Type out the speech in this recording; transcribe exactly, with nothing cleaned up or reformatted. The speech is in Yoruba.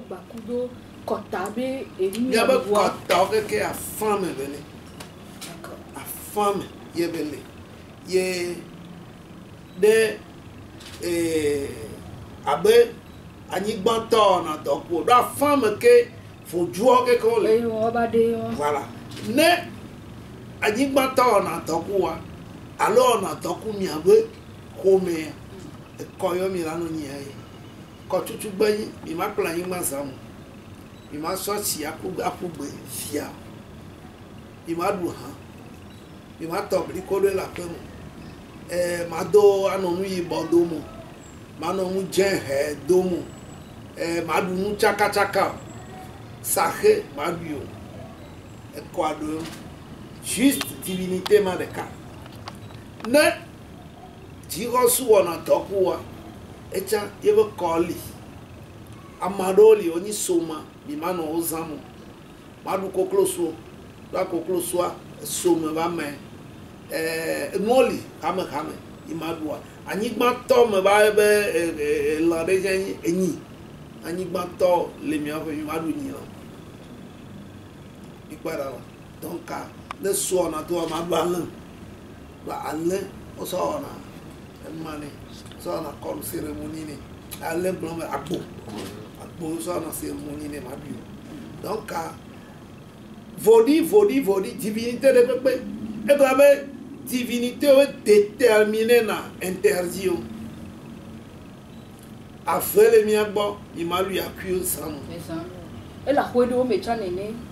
bakudo kotabe et il y a pas kota que a femme belé a femme ye belé ye de eh abe anigbanto na dopo la femme que faut jouer que qu'on le on va de voilà ne anigbanto na dopo wa alors na dopo mi abe kome koyo mi lanu ni ai ko tutu gbeyin mi ma plan yin ma samu mi ma so si akugbe akugbe fia mi ma du han mi ma to bri ko le la pe mo eh ma do anonu yi bodo mo ma no mu je he do mo eh ma du mu chaka chaka sahe ma bio e ko ado juste divinité ma de ka ne ti ko su wona to ku wa echa yebe koli amadoli oni soma bi mano ozamu madu kokloso la kokloso soma ba me eh noli kame kame imadua anigba to me ba be la reje eni anigba to le mi afa madu ni la ikwara la donc le so na to ma ba lan ba ale o so na mane so na comme cérémonie ni aller blanc agbo agbo so na cérémonie ni ma bio donc vodi vodi vodi divinité de pepe et brabe divinité déterminée na interdit après le miagbo il m'a lui accueilli ça et la foi de me chanene